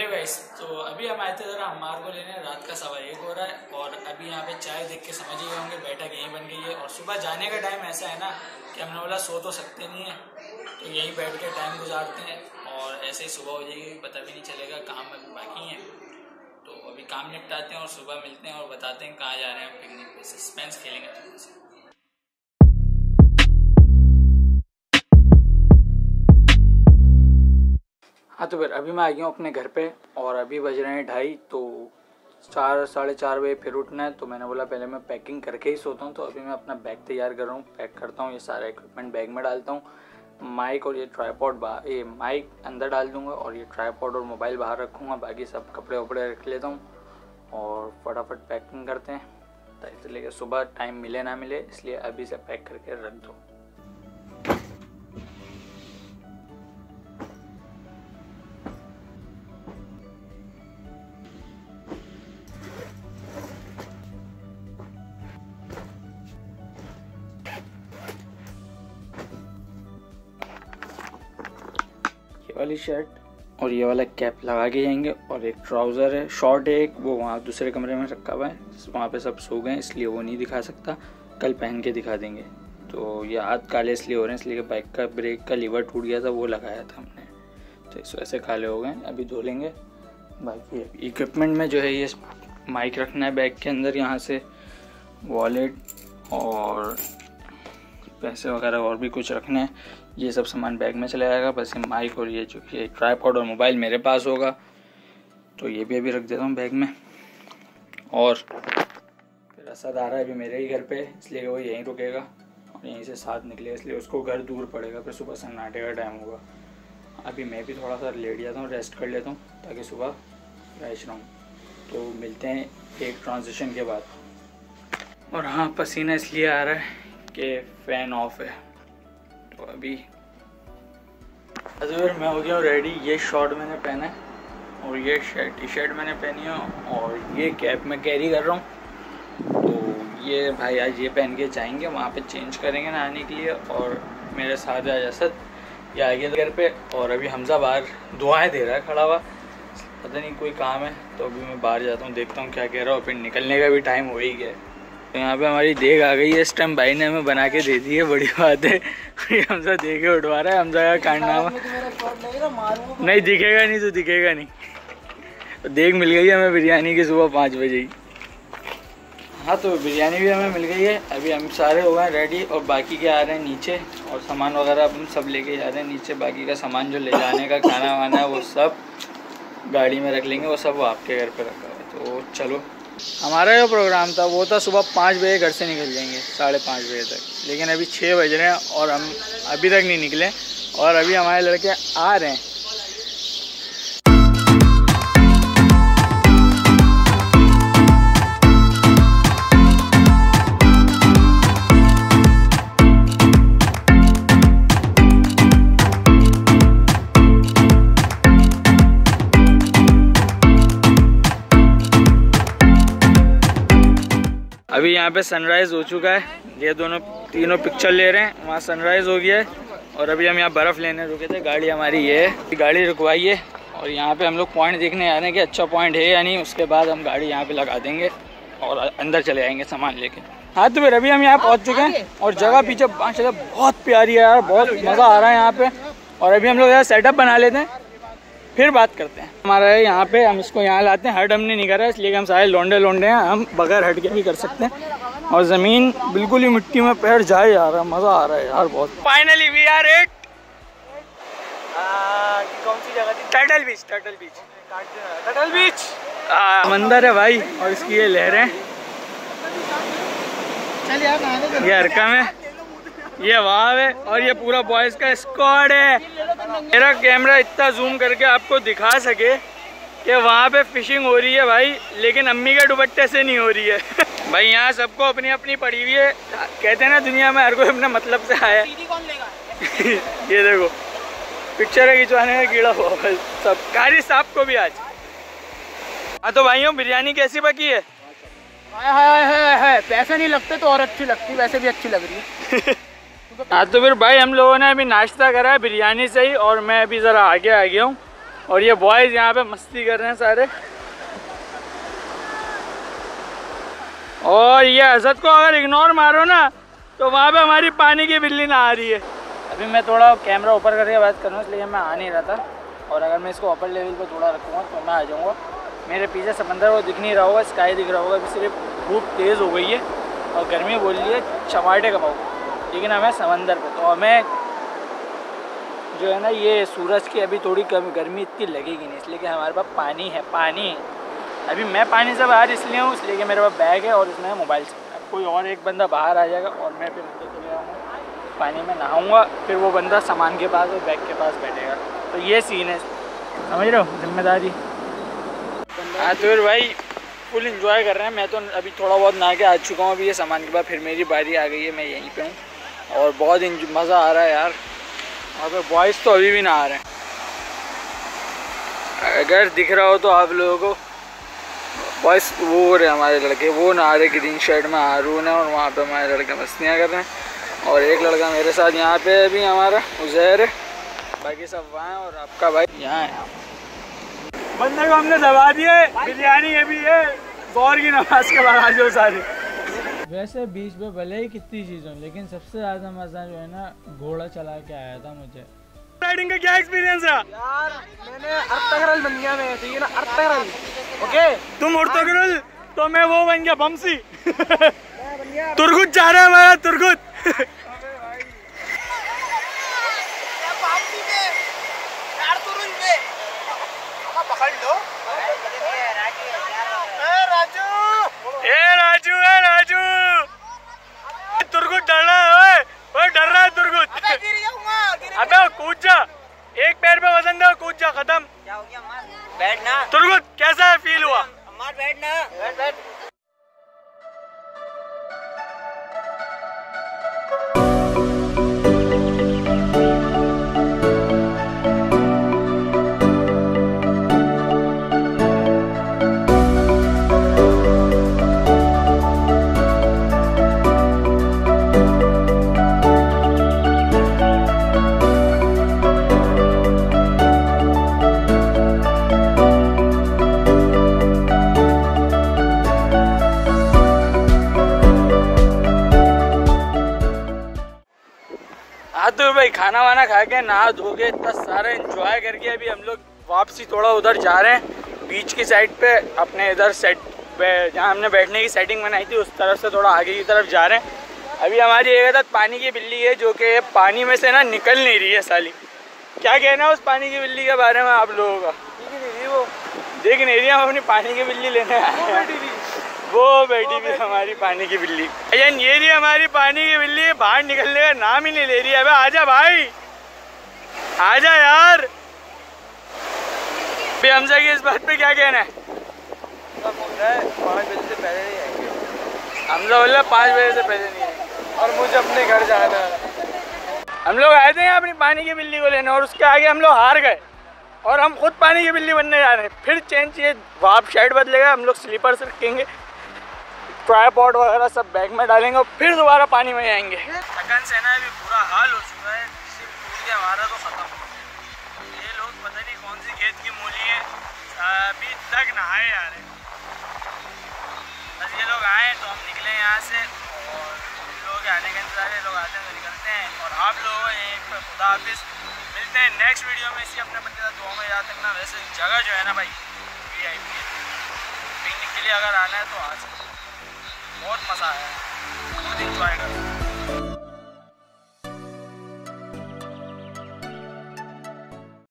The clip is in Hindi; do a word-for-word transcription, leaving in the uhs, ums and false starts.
हेलो गाइस, तो अभी हम आए थे ज़रा अम्मार को लेने। रात का सवा एक हो रहा है और अभी यहाँ पे चाय देख के समझ ही गए होंगे बैठक यहीं बन गई है। और सुबह जाने का टाइम ऐसा है ना कि हमने बोला सो तो सकते नहीं है, तो यहीं बैठ के टाइम गुजारते हैं और ऐसे ही सुबह हो जाएगी, पता भी नहीं चलेगा। काम अभी बाकी है तो अभी काम निपटाते हैं और सुबह मिलते हैं और बताते हैं कहाँ जा रहे हैं पिकनिक पे। सस्पेंस खेलेंगे थोड़ा सा। हाँ तो फिर अभी मैं आ गया हूँ अपने घर पे और अभी बज रहे हैं ढाई। तो चार साढ़े चार बजे फिर उठना है, तो मैंने बोला पहले मैं पैकिंग करके ही सोता हूँ। तो अभी मैं अपना बैग तैयार कर रहा हूँ, पैक करता हूँ, ये सारा इक्विपमेंट बैग में डालता हूँ। माइक और ये ट्राईपॉड बाहर, ये माइक अंदर डाल दूँगा और ये ट्राईपॉड और मोबाइल बाहर रखूँगा। बाकी सब कपड़े वपड़े रख लेता हूँ और फटाफट पैकिंग करते हैं, इसलिए सुबह टाइम मिले ना मिले, इसलिए अभी से पैक करके रख दो। वाली शर्ट और ये वाला कैप लगा के जाएंगे और एक ट्राउज़र है, शॉर्ट है एक, वो वहाँ दूसरे कमरे में रखा हुआ है, वहाँ पे सब सो गए इसलिए वो नहीं दिखा सकता, कल पहन के दिखा देंगे। तो ये हाथ काले इसलिए हो रहे हैं, इसलिए बाइक का ब्रेक का लीवर टूट गया था, वो लगाया था हमने, तो इस वजह से काले हो गए। अभी धो लेंगे। बाकी इक्विपमेंट में जो है ये माइक रखना है बैग के अंदर, यहाँ से वॉलेट और पैसे वगैरह और भी कुछ रखना है, ये सब सामान बैग में चला जाएगा। बस ये माइक और ये जो ये ट्राईपॉड और मोबाइल मेरे पास होगा, तो ये भी अभी रख देता हूँ बैग में। और फिर असद आ रहा है अभी मेरे ही घर पे, इसलिए वो यहीं रुकेगा और यहीं से साथ निकलेगा, इसलिए उसको घर दूर पड़ेगा, फिर सुबह सन्नाटे का टाइम होगा। अभी मैं भी थोड़ा सा लेट जाता हूँ, रेस्ट कर लेता हूँ ताकि सुबह फ्रेश रहूँ। तो मिलते हैं एक ट्रांजिशन के बाद। और हाँ, पसीना इसलिए आ रहा है कि फ़ैन ऑफ है। तो अभी अजूर मैं हो गया हूँ रेडी। ये शॉर्ट मैंने पहना है और ये शर्ट टी शर्ट मैंने पहनी है और ये कैप मैं कैरी कर रहा हूँ। तो ये भाई आज ये पहन के जाएंगे, वहाँ पे चेंज करेंगे नहाने के लिए। और मेरे साथ आज असद ये आ गया घर पे और अभी हमजा बाहर दुआएं दे रहा है खड़ा हुआ, पता नहीं कोई काम है। तो अभी मैं बाहर जाता हूँ, देखता हूँ क्या कह रहा हूँ, फिर निकलने का भी टाइम हो ही गया है। तो यहाँ पे हमारी देग आ गई है, इस टाइम भाई ने हमें बना के दे दी है, बड़ी बात है। हमजा दे के उठवा रहा है, हमजा का कारनामा नहीं दिखेगा, नहीं तो दिखेगा नहीं। तो देग मिल गई है हमें बिरयानी की सुबह पाँच बजे ही। हाँ तो बिरयानी भी हमें मिल गई है। अभी हम सारे हो गए रेडी और बाकी के आ रहे हैं नीचे और सामान वगैरह हम सब लेके जा रहे हैं नीचे। बाकी का सामान जो ले जाने का खाना वाना है वो सब गाड़ी में रख लेंगे, वो सब आपके घर पर रखा है। तो चलो, हमारा जो प्रोग्राम था वो था सुबह पाँच बजे घर से निकल जाएंगे, साढ़े पाँच बजे तक, लेकिन अभी छः बज रहे हैं और हम अभी तक नहीं निकले और अभी हमारे लड़के आ रहे हैं। अभी यहाँ पे सनराइज़ हो चुका है, ये दोनों तीनों पिक्चर ले रहे हैं, वहाँ सनराइज़ हो गया है और अभी हम यहाँ बर्फ़ लेने रुके थे। गाड़ी हमारी ये है, गाड़ी रुकवाई है और यहाँ पे हम लोग पॉइंट देखने आ रहे हैं कि अच्छा पॉइंट है या नहीं। उसके बाद हम गाड़ी यहाँ पे लगा देंगे और अंदर चले आएंगे सामान लेके। हाँ तो फिर अभी हम यहाँ पहुँच चुके हैं और जगह पीछे माशाल्लाह बहुत प्यारी है यार, बहुत मज़ा आ रहा है यहाँ पे। और अभी हम लोग यहाँ सेटअप बना लेते हैं, फिर बात करते हैं। हमारा है यहाँ पे, हम इसको यहाँ लाते हैं, हट हमने नहीं करा इसलिए कि हम सारे लोंडे लोंडे हैं, हम बगैर हट के भी कर सकते हैं। और ज़मीन बिल्कुल ही मिट्टी में पैर जाए यार, मज़ा आ रहा है यार बहुत। फाइनली वी आर एट कौन सी जगह थी? Turtle beach. Turtle beach turtle beach मंदिर है भाई और इसकी ये लहरें, ये हरकम है, ये वाव है और ये पूरा बॉयज का स्क्वाड है। मेरा कैमरा इतना जूम करके आपको दिखा सके कि वहाँ पे फिशिंग हो रही है भाई, लेकिन अम्मी के दुपट्टे से नहीं हो रही है। भाई यहाँ सबको अपनी अपनी पड़ी हुई है, कहते हैं ना दुनिया में हर कोई अपने मतलब से आया है। कौन लेगा? ये देखो पिक्चर खिंचवाने का कीड़ा हुआ भाई सब, कारी साहब को भी आज। हाँ तो भाइयों, बिरयानी कैसी पकी है? हाय हाय हाय हाय, पैसे नहीं लगते तो और अच्छी लगती, वैसे भी अच्छी लग रही है। हाँ तो फिर भाई हम लोगों ने अभी नाश्ता करा है बिरयानी से ही और मैं अभी ज़रा आगे आ गया हूँ और ये बॉयज यहाँ पे मस्ती कर रहे हैं सारे। और ये असद को अगर इग्नोर मारो ना तो वहाँ पे हमारी पानी की बिल्ली ना आ रही है। अभी मैं थोड़ा कैमरा ऊपर करके बात कर रहा हूँ, इसलिए मैं आ नहीं रहा था। और अगर मैं इसको अपर लेवल पे थोड़ा रखूँगा तो मैं आ जाऊँगा। मेरे पीछे समंदर वो दिख नहीं रहा होगा, स्काई दिख रहा होगा। अभी सिर्फ धूप तेज़ हो गई है और गर्मी बोल रही है चमाटे कमाओ, लेकिन हमें समंदर पे तो हमें जो है ना ये सूरज की अभी थोड़ी कम गर्मी इतनी लगेगी नहीं, इसलिए कि हमारे पास पानी है। पानी अभी मैं पानी से बाहर इसलिए हूँ इसलिए कि मेरे पास बैग है और इसमें मोबाइल से। अब कोई और एक बंदा बाहर आ जाएगा और मैं फिर नीचे चले जाऊँगा, पानी में नहाऊँगा, फिर वो बंदा सामान के पास और बैग के पास बैठेगा। तो ये सीन है, समझ रहे हो, जिम्मेदारी। हाँ तो फिर भाई फुल इंजॉय कर रहे हैं। मैं तो अभी थोड़ा बहुत नहा के आ चुका हूँ अभी ये सामान के बाद, फिर मेरी बारी आ गई है, मैं यहीं पे हूँ और बहुत मज़ा आ रहा है यार। और फिर बॉयज़ तो अभी भी नहा रहे हैं, अगर दिख रहा हो तो आप लोगों को। बॉयज़ वो हो रहे हमारे लड़के, वो नहा रहे ग्रीन शर्ट में हारून है और वहाँ पे हमारे लड़के मस्तियाँ कर रहे हैं। और एक लड़का मेरे साथ यहाँ पे अभी हमारा उज़ैर है, बाकी सब वहाँ हैं और आपका भाई यहाँ है। बंदे को हमने दबा दिए, बिरयानी ये भी है, गौर की नमाज के बाद आ जाओ सारे। वैसे बीच पे भले ही कितनी चीज़ों, लेकिन सबसे ज़्यादा मज़ा जो है ना घोड़ा चला के आया था मुझे। राइडिंग का क्या एक्सपीरियंस रहा? यार मैंने अर्तगरल बन गया मैं, ठीक है ना, अर्तगरल। ओके तुम अर्तगरल तो मैं वो बन गया बमसी। तुर्गुत जा रहा है हमारा, तुर्गुत। पकड़ लो। राजू ए राजू ए राजू तुर्गुत डर रहा है, ओए डर रहा है तुर्गुत। अबे गिर जाऊंगा। अबे कूद जा, एक पैर पे वजन दे, कूद जा, खत्म। क्या हो गया मार बैठना। तुर्गुत कैसा है, फील हुआ? मार बैठना, बैठ बैठ। तो भाई खाना वाना खा के नहा धो के इतना सारा एंजॉय करके अभी हम लोग वापसी थोड़ा उधर जा रहे हैं बीच की साइड पे, अपने इधर सेट पे जहाँ हमने बैठने की सेटिंग बनाई थी उस तरफ से थोड़ा आगे की तरफ जा रहे हैं। अभी हमारी एक आदत पानी की बिल्ली है जो कि पानी में से ना निकल नहीं रही है साली। क्या कहना है उस पानी की बिल्ली के बारे में आप लोगों का? वो देख नहीं रही, हम अपनी पानी की बिल्ली लेने आए हैं। वो बैठी भी हमारी पानी की बिल्ली, ये रही हमारी पानी की बिल्ली, बाहर निकलने का नाम ही नहीं ले रही है। अबे आजा भाई, आजा यार। अभी हमजा की इस बात पे क्या कहना है? पाँच बजे से पहले नहीं आएंगे। हमजा बोल रहा है पाँच बजे से पहले नहीं आएंगे और मुझे अपने घर जाना है। हम लोग आए थे यहाँ अपनी पानी की बिल्ली को लेने और उसके आगे हम लोग हार गए और हम खुद पानी की बिल्ली बनने जा रहे हैं। फिर चेंज चाहिए, वाप शाइड बदलेगा, हम लोग स्लीपर्स रखेंगे, ट्राइपॉड वगैरह सब बैग में डालेंगे और फिर दोबारा पानी में आएंगे। थकन से ना अभी बुरा हाल हो चुका है, सिर्फ टूट गया हमारा तो ख़त्म। ये लोग पता नहीं कौन सी खेत की मूली है, अभी तक नहाए आ रहे। बस ये लोग आए तो हम निकले यहाँ से और लोग आने के इंतजार है, लोग आते हैं तो निकलते हैं। और आप लोगों यहीं पर खुदा हाफिज़, मिलते हैं नेक्स्ट वीडियो में। इसी अपने बच्चे का दुआ में याद रखना। वैसे जगह जो है ना भाई वी आई पी है, पिकनिक के लिए अगर आना है तो आ सकते, बहुत मज़ा आया, बहुत इंजॉय कर।